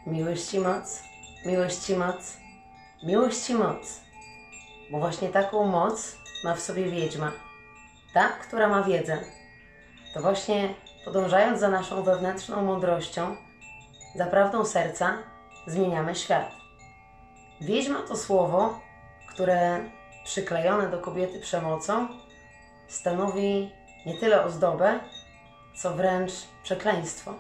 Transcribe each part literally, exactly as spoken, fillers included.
Miłość i moc, miłość i moc, miłość i moc. Bo właśnie taką moc ma w sobie wiedźma. Ta, która ma wiedzę. To właśnie podążając za naszą wewnętrzną mądrością, za prawdą serca, zmieniamy świat. Wiedźma to słowo, które przyklejone do kobiety przemocą stanowi nie tyle ozdobę, co wręcz przekleństwo.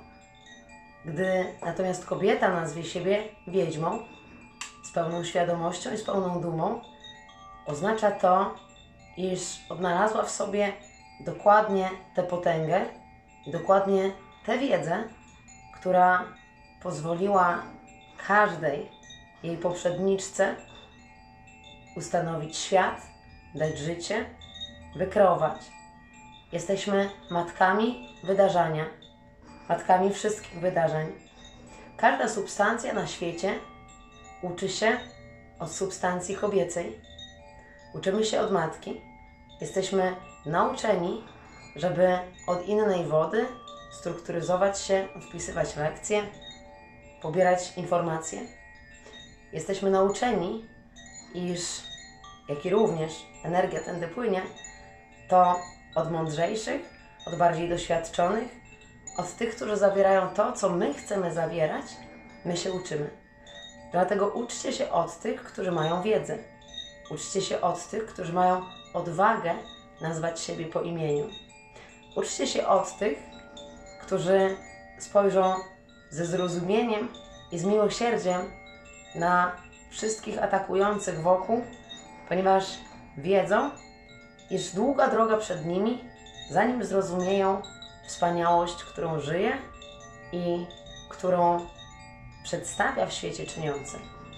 Gdy natomiast kobieta nazwie siebie wiedźmą, z pełną świadomością i z pełną dumą, oznacza to, iż odnalazła w sobie dokładnie tę potęgę, dokładnie tę wiedzę, która pozwoliła każdej jej poprzedniczce ustanowić świat, dać życie, wykreować. Jesteśmy matkami wydarzenia, matkami wszystkich wydarzeń. Każda substancja na świecie uczy się od substancji kobiecej. Uczymy się od matki. Jesteśmy nauczeni, żeby od innej wody strukturyzować się, wpisywać lekcje, pobierać informacje. Jesteśmy nauczeni, iż, jak i również energia tędy płynie, to od mądrzejszych, od bardziej doświadczonych, od tych, którzy zawierają to, co my chcemy zawierać, my się uczymy. Dlatego uczcie się od tych, którzy mają wiedzę. Uczcie się od tych, którzy mają odwagę nazwać siebie po imieniu. Uczcie się od tych, którzy spojrzą ze zrozumieniem i z miłosierdziem na wszystkich atakujących wokół, ponieważ wiedzą, iż długa droga przed nimi, zanim zrozumieją wspaniałość, którą żyje i którą przedstawia w świecie czyniący.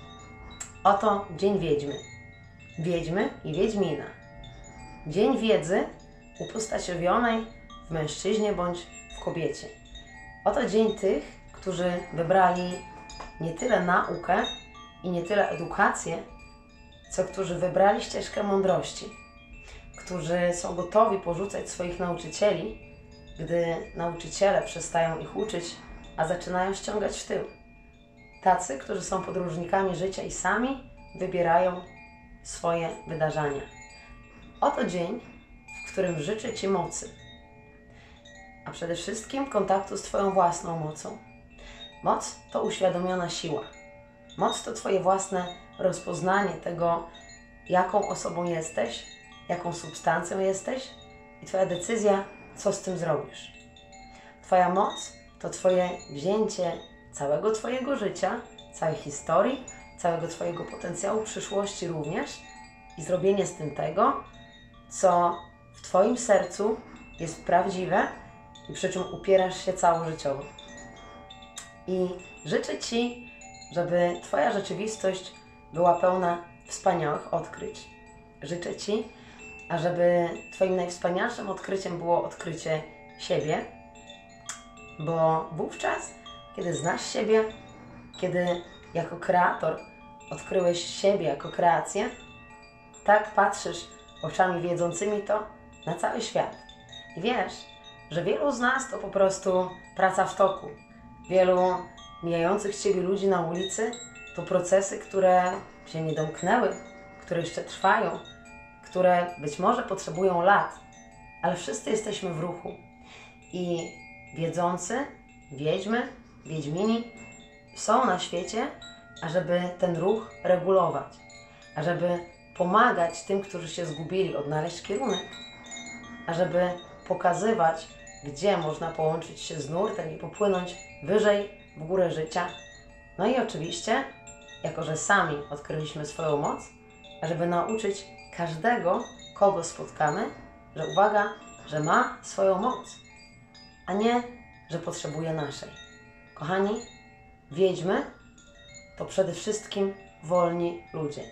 Oto Dzień Wiedźmy. Wiedźmy i Wiedźmina. Dzień wiedzy upostaciowionej w mężczyźnie bądź w kobiecie. Oto dzień tych, którzy wybrali nie tyle naukę i nie tyle edukację, co którzy wybrali ścieżkę mądrości, którzy są gotowi porzucać swoich nauczycieli, gdy nauczyciele przestają ich uczyć, a zaczynają ściągać w tył. Tacy, którzy są podróżnikami życia i sami wybierają swoje wydarzenia. Oto dzień, w którym życzę Ci mocy, a przede wszystkim kontaktu z Twoją własną mocą. Moc to uświadomiona siła. Moc to Twoje własne rozpoznanie tego, jaką osobą jesteś, jaką substancją jesteś i Twoja decyzja, co z tym zrobisz. Twoja moc to Twoje wzięcie całego Twojego życia, całej historii, całego Twojego potencjału przyszłości również i zrobienie z tym tego, co w Twoim sercu jest prawdziwe i przy czym upierasz się całożyciowo. I życzę Ci, żeby Twoja rzeczywistość była pełna wspaniałych odkryć. Życzę Ci, ażeby Twoim najwspanialszym odkryciem było odkrycie siebie, bo wówczas, kiedy znasz siebie, kiedy jako kreator odkryłeś siebie jako kreację, tak patrzysz oczami wiedzącymi to na cały świat. I wiesz, że wielu z nas to po prostu praca w toku. Wielu mijających Ciebie ludzi na ulicy to procesy, które się nie domknęły, które jeszcze trwają, które być może potrzebują lat, ale wszyscy jesteśmy w ruchu. I wiedzący, wiedźmy, wiedźmini są na świecie, ażeby ten ruch regulować, ażeby pomagać tym, którzy się zgubili, odnaleźć kierunek, ażeby pokazywać, gdzie można połączyć się z nurtem i popłynąć wyżej w górę życia. No i oczywiście, jako że sami odkryliśmy swoją moc, ażeby nauczyć każdego, kogo spotkamy, że uwaga, że ma swoją moc, a nie, że potrzebuje naszej. Kochani, wiedźmy to przede wszystkim wolni ludzie.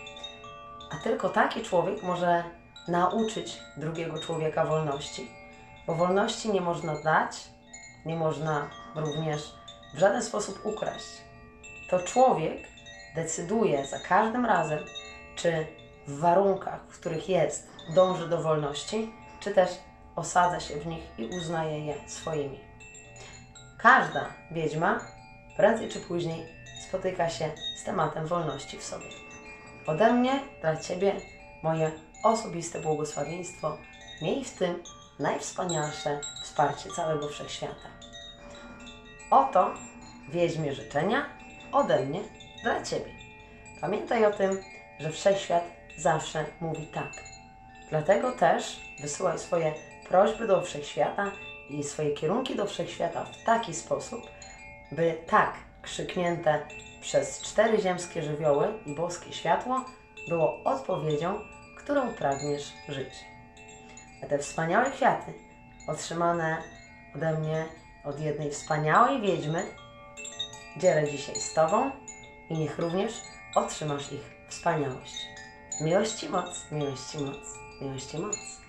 A tylko taki człowiek może nauczyć drugiego człowieka wolności. Bo wolności nie można dać, nie można również w żaden sposób ukraść. To człowiek decyduje za każdym razem, czy w warunkach, w których jest, dąży do wolności, czy też osadza się w nich i uznaje je swoimi. Każda wiedźma prędzej czy później spotyka się z tematem wolności w sobie. Ode mnie dla Ciebie moje osobiste błogosławieństwo. Miej w tym najwspanialsze wsparcie całego Wszechświata. Oto Wiedźmie życzenia ode mnie dla Ciebie. Pamiętaj o tym, że Wszechświat zawsze mówi tak. Dlatego też wysyłaj swoje prośby do Wszechświata i swoje kierunki do Wszechświata w taki sposób, by tak krzyknięte przez cztery ziemskie żywioły i boskie światło było odpowiedzią, którą pragniesz żyć. A te wspaniałe kwiaty otrzymane ode mnie od jednej wspaniałej wiedźmy dzielę dzisiaj z Tobą i niech również otrzymasz ich wspaniałość. Miłość Ci moc, miłość Ci moc, miłość Ci moc.